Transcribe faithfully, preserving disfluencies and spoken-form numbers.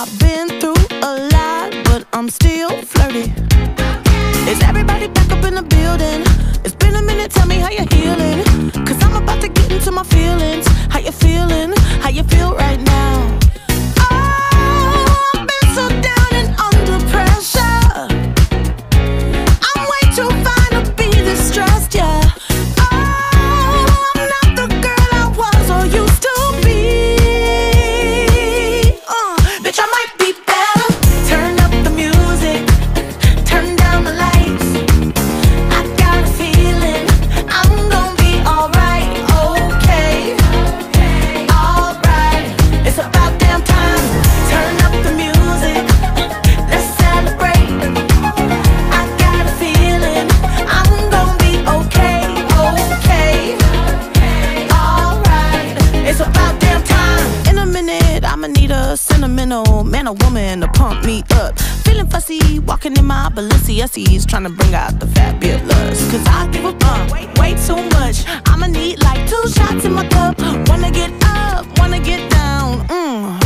I've been through a lot, but I'm still flirty. Is everybody back up in the building? It's been a minute, tell me how you're healing. Cause I'm about to get into my feelings. How you feeling? How you feel right now? Oh, I've been so down and under pressure. I'm way too fine to be distressed, yeah. Oh, I'm not the girl I was or used to be. uh, Bitch, I might be better. Turn up the music, turn down the lights. I got a feeling I'm gonna be alright, okay, alright. It's about damn time. Turn up the music, let's celebrate. I got a feeling I'm gonna be okay, okay, alright. It's about damn time. In a minute, I'ma need a sentimental man or woman to pump me up. Feeling fussy, walking in my Balenciennes, trying to bring out the fabulous. Cause I give a bump, way, way too much. I'ma need like two shots in my cup. Wanna get up, wanna get down, mm.